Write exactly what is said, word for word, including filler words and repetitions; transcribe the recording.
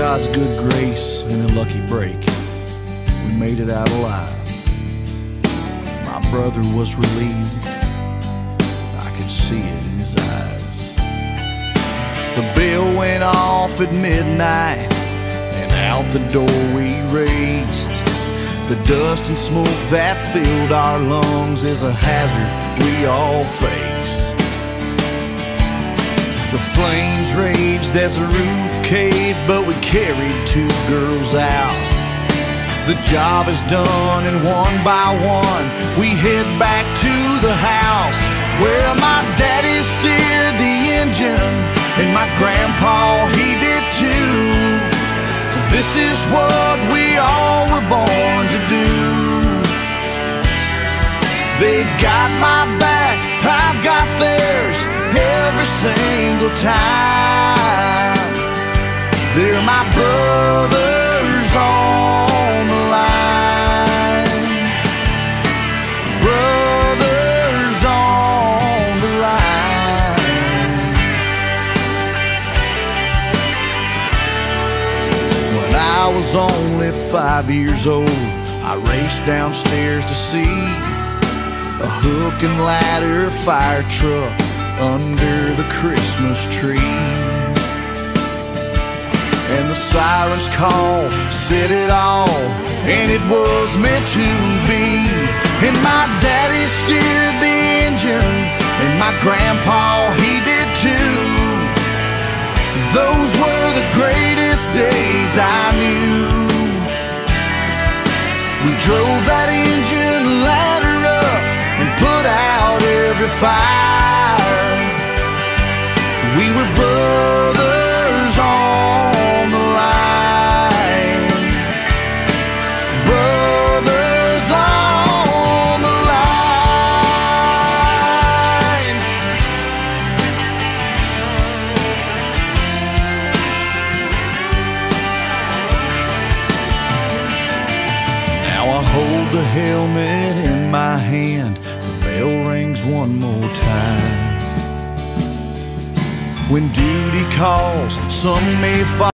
God's good grace and a lucky break, we made it out alive. My brother was relieved, I could see it in his eyes. The bell went off at midnight, and out the door we raced. The dust and smoke that filled our lungs is a hazard we all face. The flames raged as the roof caved, but we carried two girls out. The job is done, and one by one we head back to the house where my daddy steered the engine and my grandpa, he did too. This is what we all were born to do. They've got my back, I've got theirs every single time. They're my brothers on the line. Brothers on the line. When I was only five years old, I raced downstairs to see a hook and ladder fire truck under the Christmas tree. And the siren's call said it all, and it was meant to be. And my daddy steered the engine, and my grandpa, he did too. Those were the greatest days I knew. We drove that engine ladder up and put out every fire. We were brothers on the line. Brothers on the line. Now I hold the helmet in my hand, the bell rings one more time. When duty calls, some may fall.